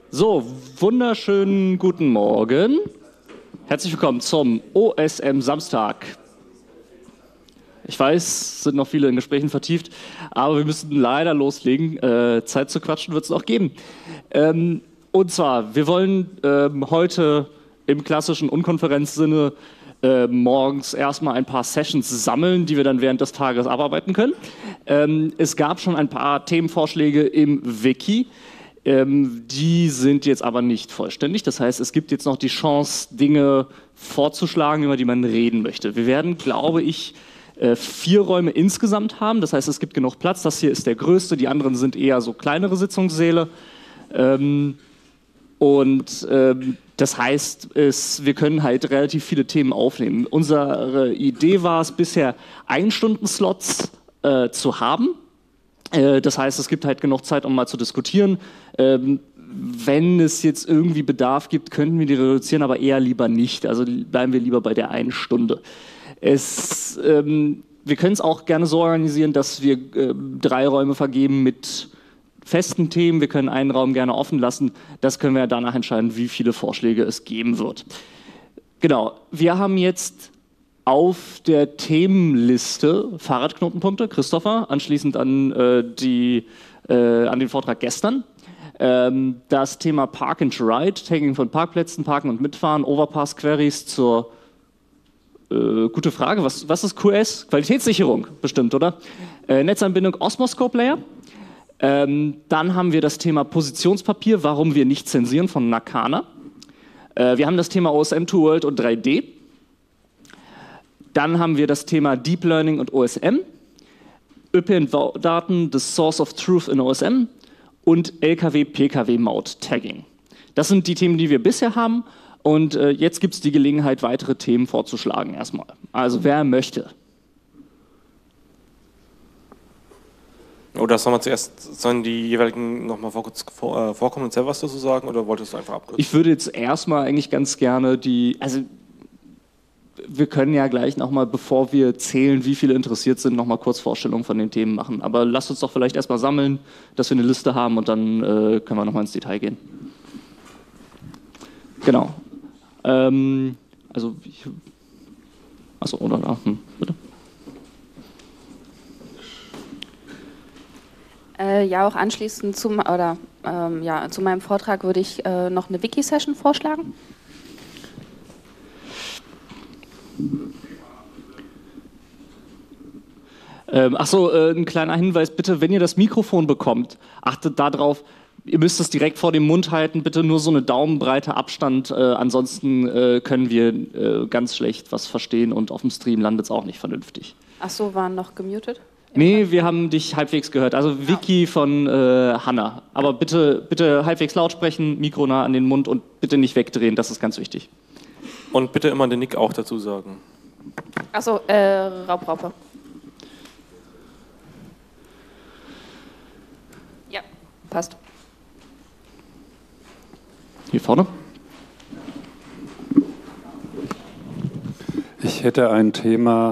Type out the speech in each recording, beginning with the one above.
So, wunderschönen guten Morgen. Herzlich willkommen zum OSM Samstag. Ich weiß, es sind noch viele in Gesprächen vertieft, aber wir müssen leider loslegen. Zeit zu quatschen wird es noch geben. Und zwar, wir wollen heute im klassischen Unkonferenzsinne morgens erstmal ein paar Sessions sammeln, die wir dann während des Tages abarbeiten können. Es gab schon ein paar Themenvorschläge im Wiki. Die sind jetzt aber nicht vollständig. Das heißt, es gibt jetzt noch die Chance, Dinge vorzuschlagen, über die man reden möchte. Wir werden, glaube ich, 4 Räume insgesamt haben. Das heißt, es gibt genug Platz. Das hier ist der größte. Die anderen sind eher so kleinere Sitzungssäle. Das heißt, wir können halt relativ viele Themen aufnehmen. Unsere Idee war es bisher, 1-Stunden-Slots zu haben. Das heißt, es gibt halt genug Zeit, um mal zu diskutieren. Wenn es jetzt irgendwie Bedarf gibt, könnten wir die reduzieren, aber eher lieber nicht. Also bleiben wir lieber bei der 1 Stunde. Wir können es auch gerne so organisieren, dass wir 3 Räume vergeben mit festen Themen. Wir können einen Raum gerne offen lassen. Das können wir danach entscheiden, wie viele Vorschläge es geben wird. Genau, wir haben jetzt auf der Themenliste Fahrradknotenpunkte, Christopher, anschließend an den Vortrag gestern. Das Thema Park and Ride, Tagging von Parkplätzen, Parken und Mitfahren, Overpass-Queries zur gute Frage, was ist QS? Qualitätssicherung bestimmt, oder? Netzanbindung Osmoscope-Layer. Dann haben wir das Thema Positionspapier, warum wir nicht zensieren von Nakana. Wir haben das Thema OSM 2 World und 3D. Dann haben wir das Thema Deep Learning und OSM, ÖPNV-Daten, the Source of Truth in OSM und LKW-PKW-Maut-Tagging. Das sind die Themen, die wir bisher haben, und jetzt gibt es die Gelegenheit, weitere Themen vorzuschlagen erstmal. Also wer möchte? Oder sollen die jeweiligen nochmal vorkommen und selber was dazu sagen, oder wolltest du einfach abkürzen? Ich würde jetzt erstmal eigentlich ganz gerne wir können ja gleich nochmal, bevor wir zählen, wie viele interessiert sind, nochmal kurz Vorstellungen von den Themen machen. Aber lasst uns doch vielleicht erstmal sammeln, dass wir eine Liste haben, und dann können wir nochmal ins Detail gehen. Genau. Bitte. Ja, auch anschließend zu meinem Vortrag würde ich noch eine Wiki-Session vorschlagen. Ein kleiner Hinweis, bitte, wenn ihr das Mikrofon bekommt, achtet darauf, ihr müsst es direkt vor dem Mund halten, bitte nur so eine daumenbreite Abstand, ansonsten können wir ganz schlecht was verstehen und auf dem Stream landet es auch nicht vernünftig. Ach so, waren noch gemutet? Nee, wir haben dich halbwegs gehört, also Vicky von Hanna, aber bitte halbwegs laut sprechen, Mikro nah an den Mund und bitte nicht wegdrehen, das ist ganz wichtig. Und bitte immer den Nick auch dazu sagen. Achso, Raubraupe. Ja, passt. Hier vorne. Ich hätte ein Thema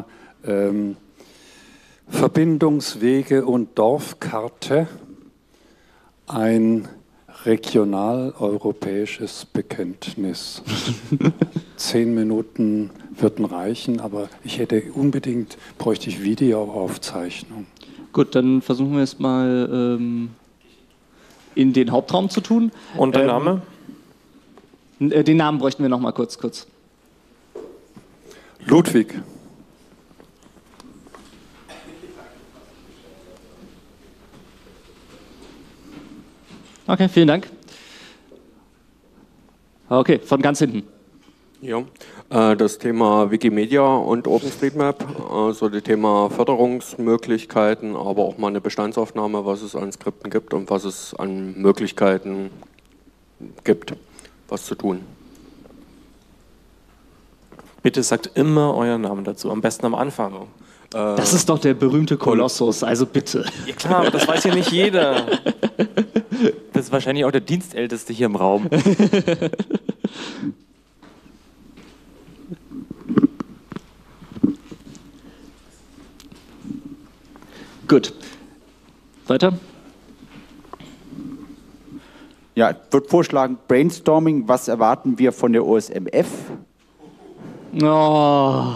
Verbindungswege und Dorfkarte, ein regional-europäisches Bekenntnis. 10 Minuten würden reichen, aber bräuchte ich Videoaufzeichnung. Gut, dann versuchen wir es mal in den Hauptraum zu tun. Und der Name? Den Namen bräuchten wir noch mal kurz. Ludwig. Okay, vielen Dank. Okay, von ganz hinten. Ja, das Thema Wikimedia und OpenStreetMap, also das Thema Förderungsmöglichkeiten, aber auch mal eine Bestandsaufnahme, was es an Skripten gibt und was es an Möglichkeiten gibt, was zu tun. Bitte sagt immer euren Namen dazu, am besten am Anfang. Das ist doch der berühmte Kolossus, also bitte. Ja klar, aber das weiß ja nicht jeder. Das ist wahrscheinlich auch der Dienstälteste hier im Raum. Gut. Weiter. Ja, ich würde vorschlagen, Brainstorming, was erwarten wir von der OSMF? Oh.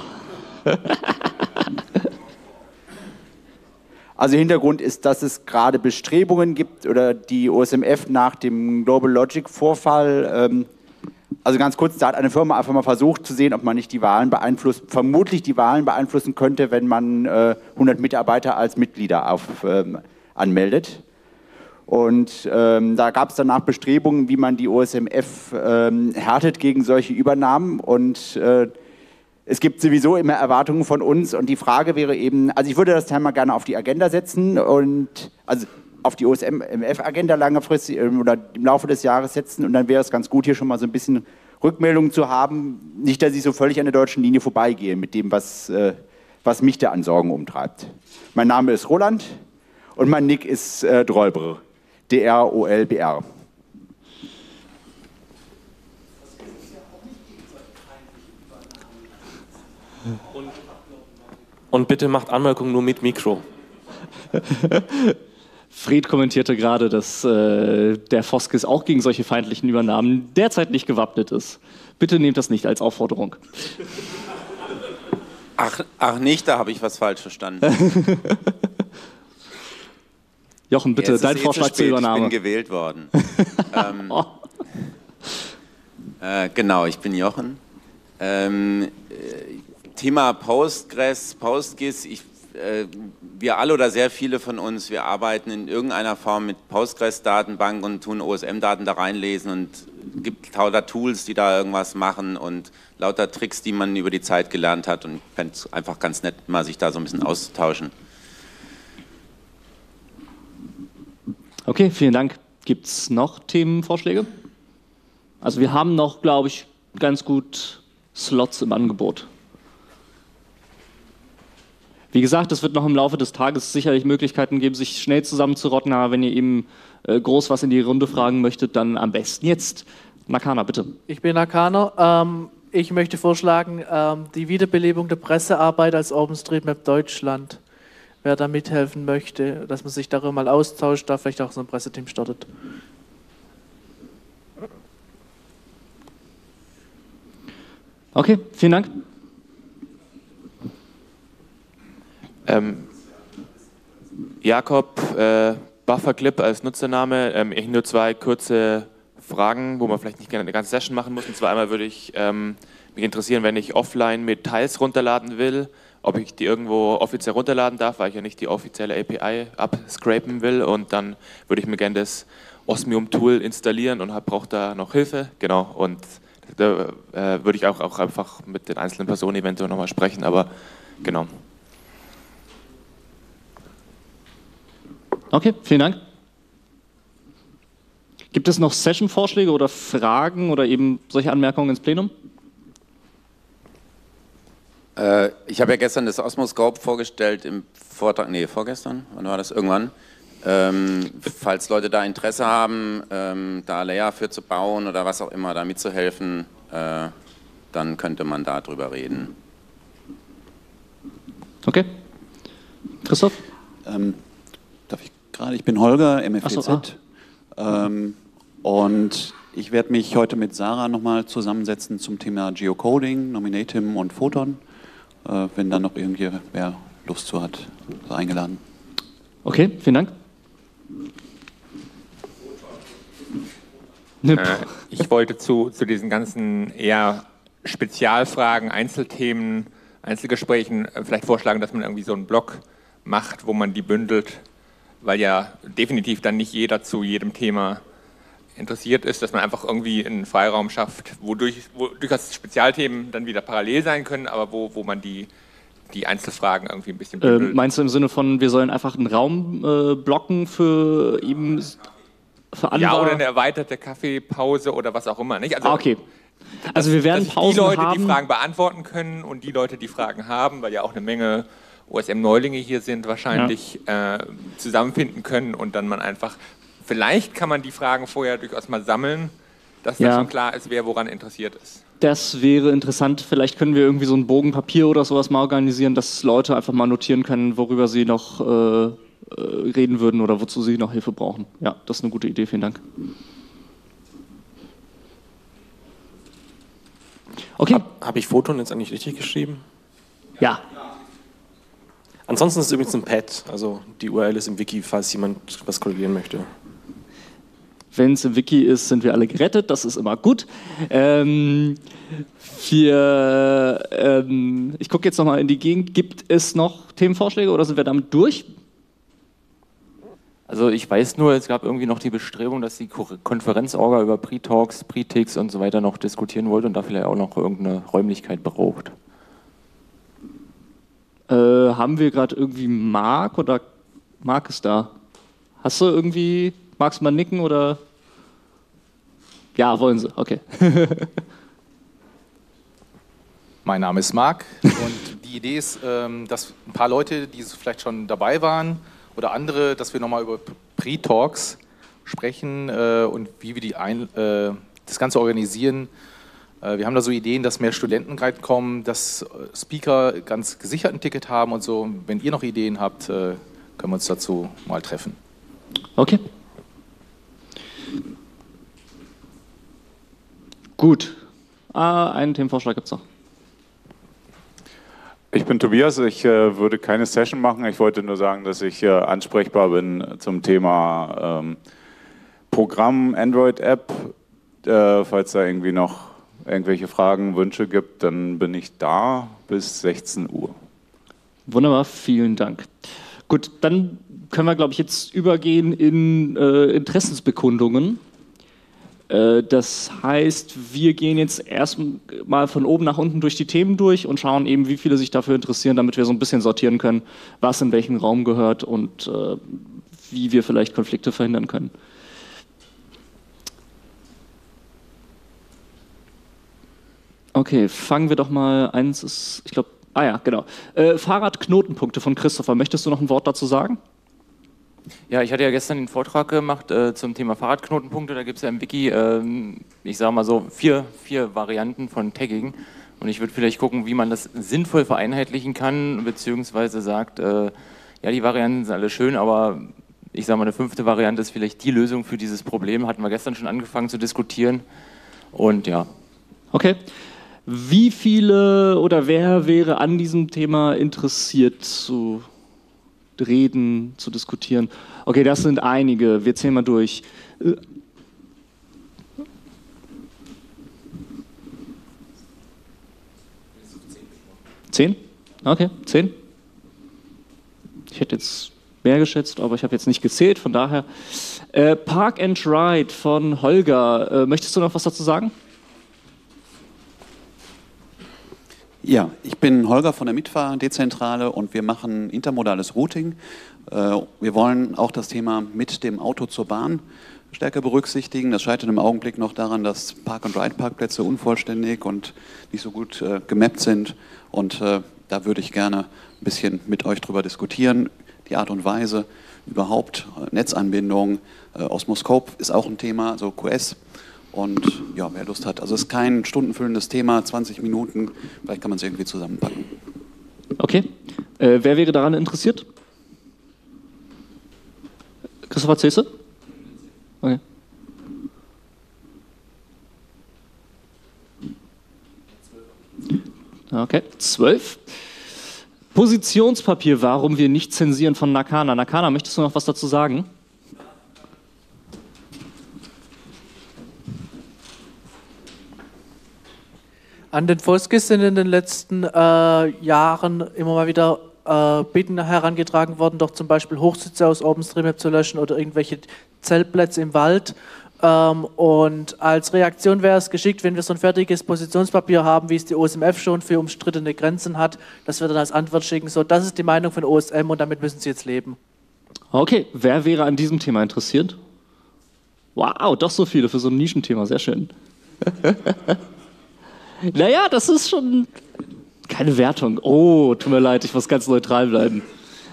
Also Hintergrund ist, dass es gerade Bestrebungen gibt oder die OSMF nach dem Global Logic Vorfall, also ganz kurz, da hat eine Firma einfach mal versucht zu sehen, ob man nicht die Wahlen vermutlich die Wahlen beeinflussen könnte, wenn man 100 Mitarbeiter als Mitglieder anmeldet. Und da gab es danach Bestrebungen, wie man die OSMF härtet gegen solche Übernahmen. Und es gibt sowieso immer Erwartungen von uns. Und die Frage wäre eben, also ich würde das Thema gerne auf die Agenda setzen und also auf die OSMF-Agenda langfristig oder im Laufe des Jahres setzen. Und dann wäre es ganz gut, hier schon mal so ein bisschen Rückmeldungen zu haben. Nicht, dass ich so völlig an der deutschen Linie vorbeigehe mit dem, was mich da an Sorgen umtreibt. Mein Name ist Roland und mein Nick ist Drolbr. D-R-O-L-B-R. Und bitte macht Anmerkungen nur mit Mikro. Fred kommentierte gerade, dass der Foskis auch gegen solche feindlichen Übernahmen derzeit nicht gewappnet ist. Bitte nehmt das nicht als Aufforderung. Ach nicht, da habe ich was falsch verstanden. Jochen, bitte, dein Vorschlag zur Übernahme. Ich bin gewählt worden. Genau, ich bin Jochen. Thema PostGIS, wir alle oder sehr viele von uns, wir arbeiten in irgendeiner Form mit PostGIS-Datenbank und tun OSM-Daten da reinlesen und gibt lauter Tools, die da irgendwas machen und lauter Tricks, die man über die Zeit gelernt hat und ich fände es einfach ganz nett, mal sich da so ein bisschen auszutauschen. Okay, vielen Dank. Gibt es noch Themenvorschläge? Also wir haben noch, glaube ich, ganz gut Slots im Angebot. Wie gesagt, es wird noch im Laufe des Tages sicherlich Möglichkeiten geben, sich schnell zusammenzurotten, aber wenn ihr eben groß was in die Runde fragen möchtet, dann am besten jetzt. Nakana, bitte. Ich bin Nakana. Ich möchte vorschlagen, die Wiederbelebung der Pressearbeit als OpenStreetMap Deutschland. Wer da mithelfen möchte, dass man sich darüber mal austauscht, da vielleicht auch so ein Presseteam startet. Okay, vielen Dank. Jakob, Bufferclip als Nutzername. Ich nur zwei kurze Fragen, wo man vielleicht nicht gerne eine ganze Session machen muss. Und zwar einmal würde ich mich interessieren, wenn ich offline Medailles runterladen will, ob ich die irgendwo offiziell runterladen darf, weil ich ja nicht die offizielle API abscrapen will. Und dann würde ich mir gerne das Osmium-Tool installieren und brauche da noch Hilfe. Genau, und da würde ich auch einfach mit den einzelnen Personen eventuell nochmal sprechen, aber genau. Okay, vielen Dank. Gibt es noch Session-Vorschläge oder Fragen oder eben solche Anmerkungen ins Plenum? Ich habe ja gestern das Osmoscope vorgestellt im Vortrag, nee, vorgestern, wann war das? Irgendwann. Falls Leute da Interesse haben, da Layer für zu bauen oder was auch immer, da mitzuhelfen, dann könnte man da drüber reden. Okay. Christoph? Darf ich gerade? Ich bin Holger, MFEZ. Und ich werde mich heute mit Sarah nochmal zusammensetzen zum Thema Geocoding, Nominatim und Photon. Wenn da noch irgendwer Lust zu hat, so eingeladen. Okay, vielen Dank. Ich wollte zu diesen ganzen eher Spezialfragen, Einzelthemen, Einzelgesprächen vielleicht vorschlagen, dass man irgendwie so einen Blog macht, wo man die bündelt, weil ja definitiv dann nicht jeder zu jedem Thema interessiert ist, dass man einfach irgendwie einen Freiraum schafft, wo durchaus Spezialthemen dann wieder parallel sein können, aber wo man die Einzelfragen irgendwie ein bisschen bündelt. Meinst du im Sinne von, wir sollen einfach einen Raum blocken für eben für andere? Ja, oder eine erweiterte Kaffeepause oder was auch immer. Nicht? Also, okay. Also wir werden Pausen die Leute, haben, die Fragen beantworten können und die Leute, die Fragen haben, weil ja auch eine Menge OSM-Neulinge hier sind, wahrscheinlich zusammenfinden können und dann man einfach, vielleicht kann man die Fragen vorher durchaus mal sammeln, dass da schon klar ist, wer woran interessiert ist. Das wäre interessant. Vielleicht können wir irgendwie so einen Bogen Papier oder sowas mal organisieren, dass Leute einfach mal notieren können, worüber sie noch reden würden oder wozu sie noch Hilfe brauchen. Ja, das ist eine gute Idee. Vielen Dank. Okay. Habe ich Photon jetzt eigentlich richtig geschrieben? Ja. Ansonsten ist es übrigens ein Pad, also die URL ist im Wiki, falls jemand was korrigieren möchte. Wenn es im Wiki ist, sind wir alle gerettet, das ist immer gut. Ich gucke jetzt nochmal in die Gegend. Gibt es noch Themenvorschläge oder sind wir damit durch? Also ich weiß nur, es gab irgendwie noch die Bestrebung, dass die Konferenzorga über Pre-Talks, Pre-Ticks und so weiter noch diskutieren wollte und da vielleicht auch noch irgendeine Räumlichkeit braucht. Haben wir gerade irgendwie Marc oder Marc ist da? Hast du irgendwie, magst du mal nicken oder? Ja, wollen sie, okay. Mein Name ist Marc und die Idee ist, dass ein paar Leute, die vielleicht schon dabei waren oder andere, dass wir nochmal über Pre-Talks sprechen und wie wir das Ganze organisieren. Wir haben da so Ideen, dass mehr Studenten reinkommen, dass Speaker ganz gesichert ein Ticket haben und so. Wenn ihr noch Ideen habt, können wir uns dazu mal treffen. Okay. Gut. Einen Themenvorschlag gibt es noch. Ich bin Tobias, ich würde keine Session machen. Ich wollte nur sagen, dass ich ansprechbar bin zum Thema Programm, Android-App. Falls da irgendwie noch irgendwelche Fragen, Wünsche gibt, dann bin ich da bis 16 Uhr. Wunderbar, vielen Dank. Gut, dann können wir, glaube ich, jetzt übergehen in Interessensbekundungen. Das heißt, wir gehen jetzt erstmal von oben nach unten durch die Themen durch und schauen eben, wie viele sich dafür interessieren, damit wir so ein bisschen sortieren können, was in welchen Raum gehört und wie wir vielleicht Konflikte verhindern können. Okay, fangen wir doch mal, eins ist, ich glaube, genau. Fahrradknotenpunkte von Christopher. Möchtest du noch ein Wort dazu sagen? Ja, ich hatte ja gestern den Vortrag gemacht zum Thema Fahrradknotenpunkte. Da gibt es ja im Wiki, ich sage mal so, vier Varianten von Tagging. Und ich würde vielleicht gucken, wie man das sinnvoll vereinheitlichen kann, beziehungsweise sagt, ja, die Varianten sind alle schön, aber ich sage mal, eine 5. Variante ist vielleicht die Lösung für dieses Problem. Hatten wir gestern schon angefangen zu diskutieren. Und ja. Okay. Wie viele oder wer wäre an diesem Thema interessiert zu reden, zu diskutieren? Okay, das sind einige. Wir zählen mal durch. 10? Okay, 10. Ich hätte jetzt mehr geschätzt, aber ich habe jetzt nicht gezählt, von daher. Park and Ride von Holger. Möchtest du noch was dazu sagen? Ja, ich bin Holger von der Mitfahr-Dezentrale und wir machen intermodales Routing. Wir wollen auch das Thema mit dem Auto zur Bahn stärker berücksichtigen. Das scheitert im Augenblick noch daran, dass Park-and-Ride-Parkplätze unvollständig und nicht so gut gemappt sind. Und da würde ich gerne ein bisschen mit euch drüber diskutieren. Die Art und Weise, überhaupt Netzanbindung, Osmoscope ist auch ein Thema, also QS. Und ja, wer Lust hat. Also es ist kein stundenfüllendes Thema, 20 Minuten, vielleicht kann man es irgendwie zusammenpacken. Okay. Wer wäre daran interessiert? Christopher Zese? Okay. Okay, 12. Positionspapier, warum wir nicht zensieren von Nakana. Nakana, möchtest du noch was dazu sagen? An den Foskis sind in den letzten Jahren immer mal wieder Bitten herangetragen worden, doch zum Beispiel Hochsitze aus OpenStreetMap zu löschen oder irgendwelche Zeltplätze im Wald. Und als Reaktion wäre es geschickt, wenn wir so ein fertiges Positionspapier haben, wie es die OSMF schon für umstrittene Grenzen hat, dass wir dann als Antwort schicken, so, das ist die Meinung von OSM und damit müssen Sie jetzt leben. Okay, wer wäre an diesem Thema interessiert? Wow, doch so viele für so ein Nischenthema, sehr schön. Naja, das ist schon keine Wertung. Oh, tut mir leid, ich muss ganz neutral bleiben.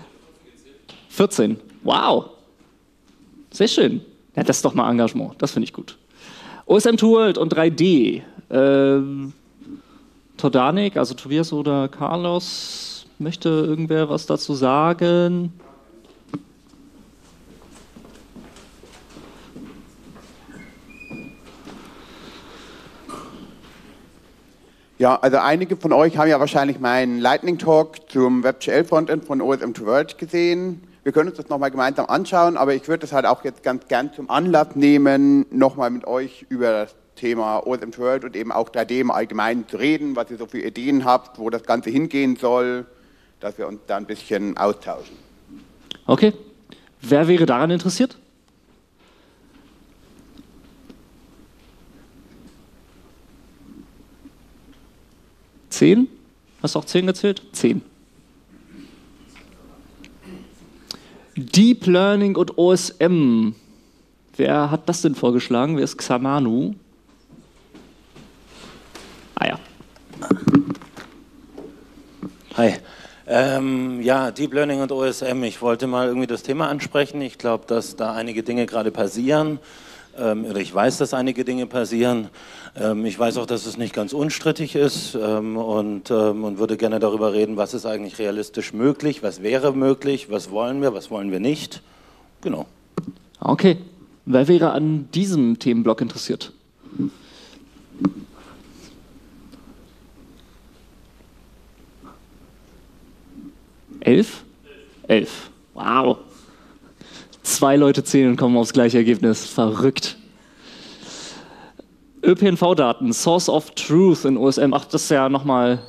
14, wow. Sehr schön. Ja, das ist doch mal Engagement, das finde ich gut. OSM World und 3D. Todanik, also Tobias oder Carlos, möchte irgendwer was dazu sagen? Ja, also einige von euch haben ja wahrscheinlich meinen Lightning Talk zum WebGL Frontend von OSM to World gesehen. Wir können uns das nochmal gemeinsam anschauen, aber ich würde das halt auch jetzt ganz gern zum Anlass nehmen, nochmal mit euch über das Thema OSM to World und eben auch 3D im Allgemeinen zu reden, was ihr so für Ideen habt, wo das Ganze hingehen soll, dass wir uns da ein bisschen austauschen. Okay. Wer wäre daran interessiert? Zehn? Hast du auch 10 gezählt? 10. Deep Learning und OSM. Wer hat das denn vorgeschlagen? Wer ist Xamanu? Ah ja. Hi. Ja, Deep Learning und OSM. Ich wollte mal irgendwie das Thema ansprechen. Ich glaube, dass da einige Dinge gerade passieren. Oder ich weiß, dass einige Dinge passieren. Ich weiß auch, dass es nicht ganz unstrittig ist und würde gerne darüber reden, was ist eigentlich realistisch möglich, was wäre möglich, was wollen wir nicht. Genau. Okay. Wer wäre an diesem Themenblock interessiert? Elf? 11. Wow. 2 Leute zählen und kommen aufs gleiche Ergebnis. Verrückt. ÖPNV-Daten, Source of Truth in OSM. Ach, das ist ja nochmal...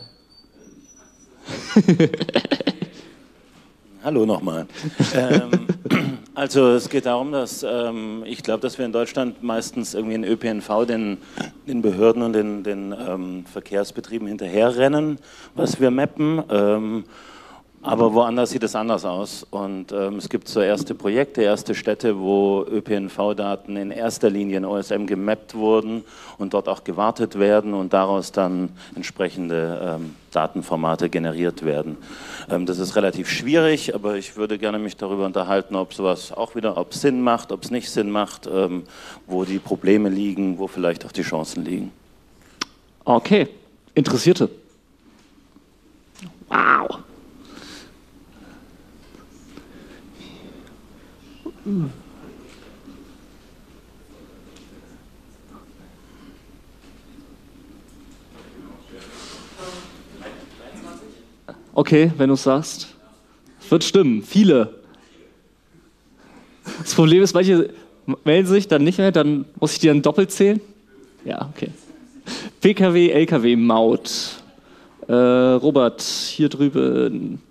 Hallo nochmal. Also es geht darum, dass ich glaube, dass wir in Deutschland meistens irgendwie in ÖPNV den Behörden und den Verkehrsbetrieben hinterherrennen, was wir mappen. Aber woanders sieht es anders aus und es gibt so erste Projekte, erste Städte, wo ÖPNV-Daten in erster Linie in OSM gemappt wurden und dort auch gewartet werden und daraus dann entsprechende Datenformate generiert werden. Das ist relativ schwierig, aber ich würde gerne mich darüber unterhalten, ob sowas auch wieder, ob es Sinn macht, ob es nicht Sinn macht, wo die Probleme liegen, wo vielleicht auch die Chancen liegen. Okay, Interessierte. Wow. Okay, wenn du es sagst. Wird stimmen, viele. Das Problem ist, manche melden sich dann nicht mehr, dann muss ich die dann doppelt zählen. Ja, okay. PKW, LKW, Maut. Robert, hier drüben.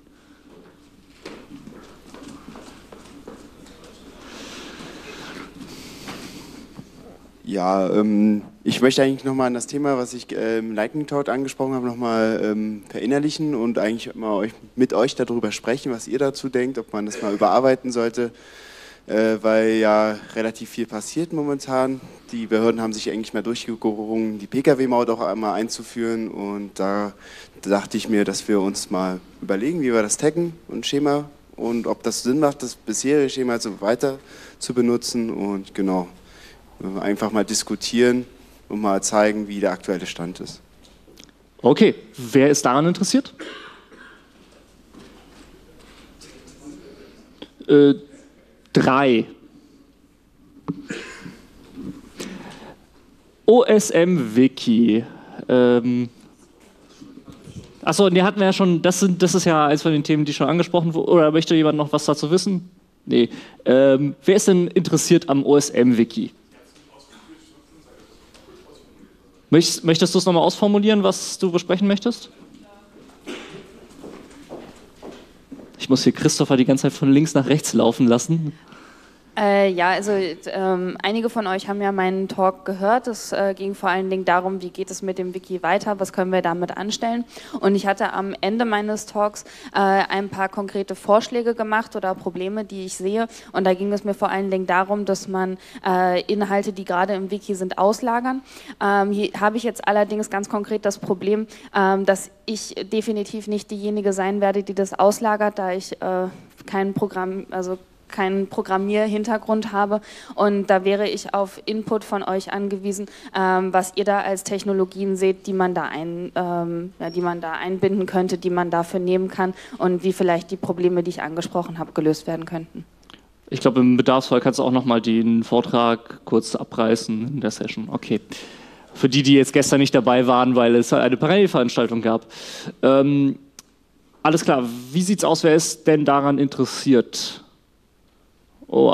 Ja, ich möchte eigentlich nochmal an das Thema, was ich im Lightning Talk angesprochen habe, nochmal verinnerlichen und eigentlich mal mit euch darüber sprechen, was ihr dazu denkt, ob man das mal überarbeiten sollte, weil ja relativ viel passiert momentan. Die Behörden haben sich eigentlich mal durchgerungen, die Pkw-Maut auch einmal einzuführen und da dachte ich mir, dass wir uns mal überlegen, wie wir das taggen und Schema und ob das Sinn macht, das bisherige Schema so weiter zu benutzen und genau. Einfach mal diskutieren und mal zeigen, wie der aktuelle Stand ist. Okay, wer ist daran interessiert? 3. OSM-Wiki. Achso, die hatten wir ja schon, das ist ja eins von den Themen, die schon angesprochen wurden. Oder möchte jemand noch was dazu wissen? Nee. Wer ist denn interessiert am OSM-Wiki? Möchtest du es nochmal ausformulieren, was du besprechen möchtest? Ich muss hier Christopher die ganze Zeit von links nach rechts laufen lassen. Ja, also einige von euch haben ja meinen Talk gehört. Es ging vor allen Dingen darum, wie geht es mit dem Wiki weiter, was können wir damit anstellen. Und ich hatte am Ende meines Talks ein paar konkrete Vorschläge gemacht oder Probleme, die ich sehe. Und da ging es mir vor allen Dingen darum, dass man Inhalte, die gerade im Wiki sind, auslagern. Hier habe ich jetzt allerdings ganz konkret das Problem, dass ich definitiv nicht diejenige sein werde, die das auslagert, da ich keinen Programmierhintergrund habe und da wäre ich auf Input von euch angewiesen, was ihr da als Technologien seht, die man da einbinden könnte, die man dafür nehmen kann und wie vielleicht die Probleme, die ich angesprochen habe, gelöst werden könnten. Ich glaube, im Bedarfsfall kannst du auch nochmal den Vortrag kurz abreißen in der Session. Okay. Für die, die jetzt gestern nicht dabei waren, weil es eine Parallelveranstaltung gab. Alles klar, wie sieht's aus? Wer ist denn daran interessiert? Oh.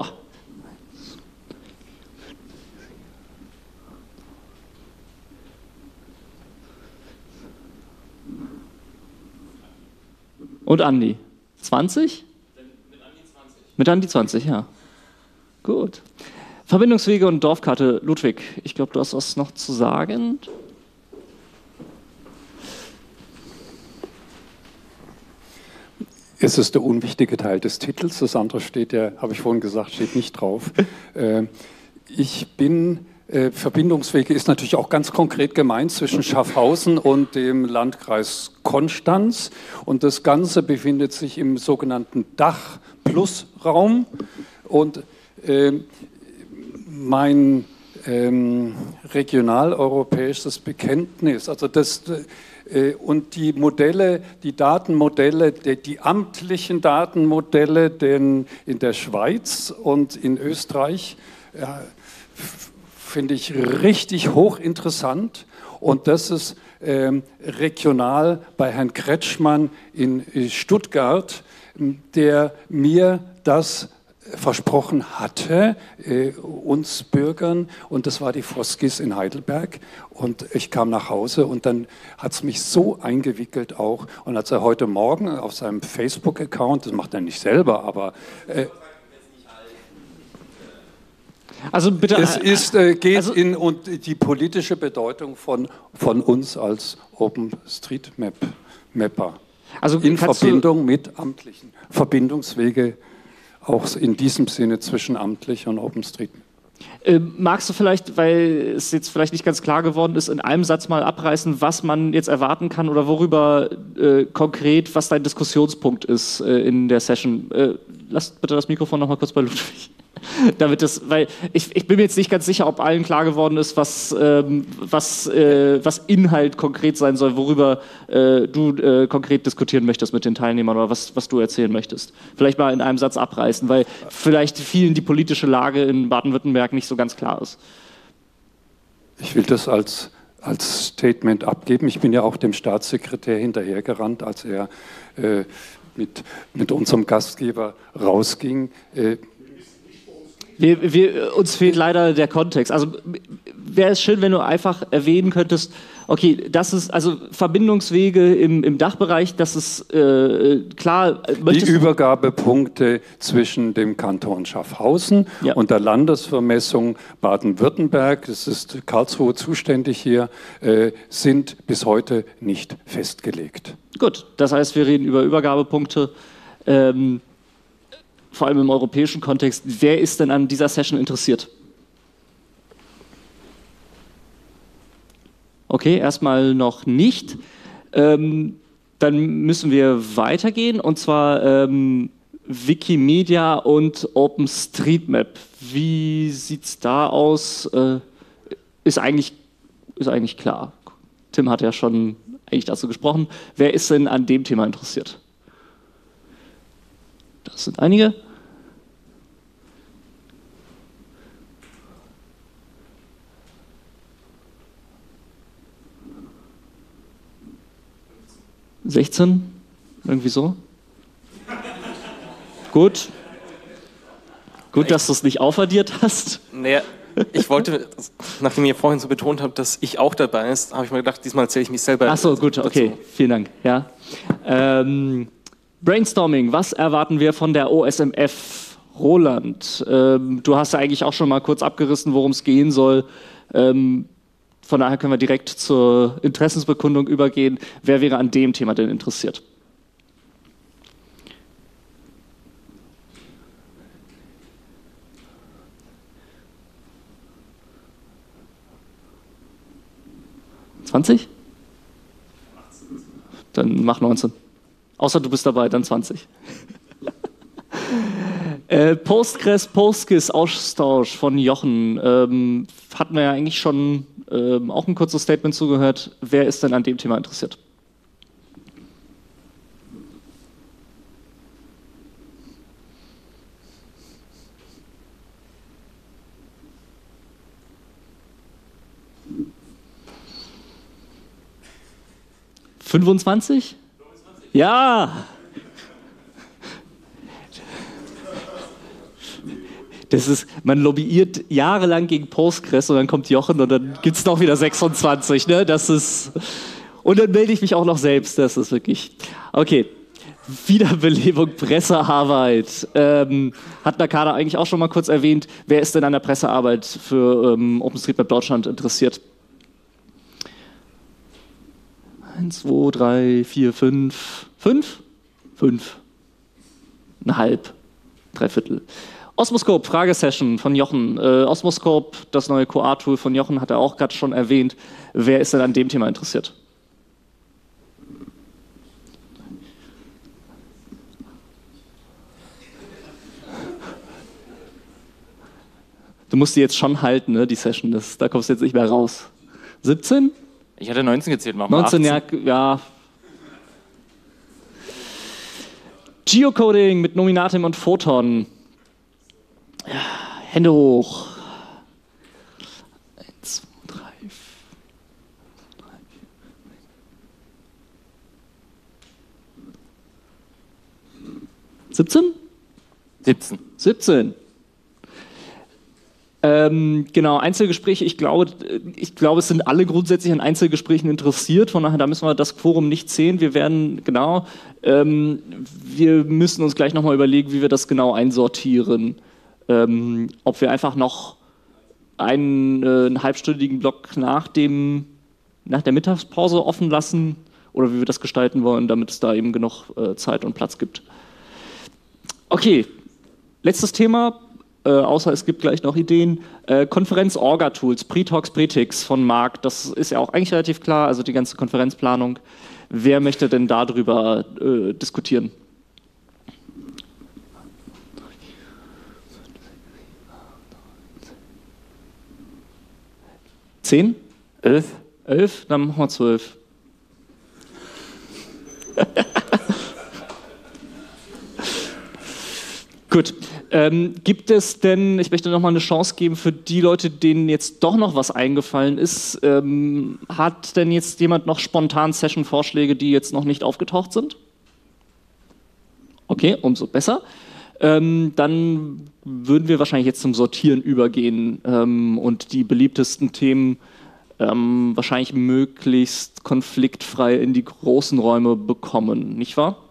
Und Andi? 20? Mit Andi 20, ja. Gut. Verbindungswege und Dorfkarte. Ludwig, ich glaube, du hast was noch zu sagen. Es ist der unwichtige Teil des Titels. Das andere steht ja, habe ich vorhin gesagt, steht nicht drauf. Verbindungswege ist natürlich auch ganz konkret gemeint zwischen Schaffhausen und dem Landkreis Konstanz. Und das Ganze befindet sich im sogenannten Dach-Plus-Raum. Und mein regionaleuropäisches Bekenntnis, also und die Modelle, die Datenmodelle, die amtlichen Datenmodelle in der Schweiz und in Österreich, finde ich richtig hochinteressant. Und das ist regional bei Herrn Kretschmann in Stuttgart, der mir das versprochen hatte, uns Bürgern, und das war die Foskis in Heidelberg. Und ich kam nach Hause und dann hat es mich so eingewickelt auch. Und als er heute Morgen auf seinem Facebook-Account, das macht er nicht selber, aber also bitte, geht in und die politische Bedeutung von uns als OpenStreetMapper. Also in Verbindung mit amtlichen Verbindungswege, auch in diesem Sinne zwischen amtlich und OpenStreetMap. Magst du vielleicht, weil es jetzt vielleicht nicht ganz klar geworden ist, in einem Satz mal abreißen, was man jetzt erwarten kann oder worüber konkret, was dein Diskussionspunkt ist in der Session? Lass bitte das Mikrofon noch mal kurz bei Ludwig. Damit das, weil ich bin mir jetzt nicht ganz sicher, ob allen klar geworden ist, was Inhalt konkret sein soll, worüber du konkret diskutieren möchtest mit den Teilnehmern oder was du erzählen möchtest. Vielleicht mal in einem Satz abreißen, weil vielleicht vielen die politische Lage in Baden-Württemberg nicht so ganz klar ist. Ich will das als Statement abgeben. Ich bin ja auch dem Staatssekretär hinterhergerannt, als er mit unserem Gastgeber rausging. Uns fehlt leider der Kontext. Also wäre es schön, wenn du einfach erwähnen könntest, okay, das ist also Verbindungswege im Dachbereich, das ist klar. Die Übergabepunkte zwischen dem Kanton Schaffhausen und der Landesvermessung Baden-Württemberg, das ist Karlsruhe zuständig hier, sind bis heute nicht festgelegt. Gut, das heißt, wir reden über Übergabepunkte. Vor allem im europäischen Kontext, wer ist denn an dieser Session interessiert? Okay, erstmal noch nicht. Dann müssen wir weitergehen, und zwar Wikimedia und OpenStreetMap. Wie sieht es da aus? Ist eigentlich klar. Tim hat ja schon eigentlich dazu gesprochen. Wer ist denn an dem Thema interessiert? Das sind einige. (16) Irgendwie so. Gut. Gut, dass du es nicht aufaddiert hast. Naja, ich wollte, nachdem ihr vorhin so betont habt, dass ich auch dabei ist, habe ich mir gedacht, diesmal zähle ich mich selber. Ach so, gut, okay. Vielen Dank. Ja. Brainstorming, was erwarten wir von der OSMF? Roland, du hast ja eigentlich auch schon mal kurz abgerissen, worum es gehen soll. Von daher können wir direkt zur Interessensbekundung übergehen. Wer wäre an dem Thema denn interessiert? (20? Dann mach 19. Außer du bist dabei, dann 20. Postgres-Postgis-Austausch von Jochen. Hatten wir ja eigentlich schon auch ein kurzes Statement zugehört. Wer ist denn an dem Thema interessiert? 25? Ja! Das ist, man lobbyiert jahrelang gegen Postgres und dann kommt Jochen und dann gibt es noch wieder 26. Ne? Das ist, und dann melde ich mich auch noch selbst. Das ist wirklich... Okay. Wiederbelebung Pressearbeit. Hat Nakada eigentlich auch schon mal kurz erwähnt. Wer ist denn an der Pressearbeit für OpenStreetMap Deutschland interessiert? 1, 2, 3, 4, 5. 5? 5. Eine halb. 3/4. Osmoscope, Fragesession von Jochen. Osmoscope, das neue QA-Tool von Jochen, hat er auch gerade schon erwähnt. Wer ist denn an dem Thema interessiert? Du musst die jetzt schon halten, ne, die Session. Da kommst du jetzt nicht mehr raus. 17? Ich hatte 19 gezählt, machen wir 19, 18. ja. Geocoding mit Nominatim und Photon. Ja, Hände hoch. 1, 2, 3, 4, 17? 17. 17. Genau, Einzelgespräche, ich glaube, es sind alle grundsätzlich an Einzelgesprächen interessiert, von daher, da müssen wir das Quorum nicht zählen. Wir werden, wir müssen uns gleich nochmal überlegen, wie wir das genau einsortieren. Ob wir einfach noch einen halbstündigen Block nach der Mittagspause offen lassen oder wie wir das gestalten wollen, damit es da eben genug Zeit und Platz gibt. Okay, letztes Thema. Außer es gibt gleich noch Ideen. Konferenz-Orga-Tools, Pre-Talks, Pretix von Marc, das ist ja auch eigentlich relativ klar, also die ganze Konferenzplanung. Wer möchte denn darüber diskutieren? Zehn? 11? 11? Dann machen wir 12. Gut. Gibt es denn, ich möchte nochmal eine Chance geben für die Leute, denen jetzt doch noch was eingefallen ist, hat denn jetzt jemand noch spontan Session-Vorschläge, die jetzt noch nicht aufgetaucht sind? Okay, umso besser. Dann würden wir wahrscheinlich jetzt zum Sortieren übergehen und die beliebtesten Themen wahrscheinlich möglichst konfliktfrei in die großen Räume bekommen, nicht wahr?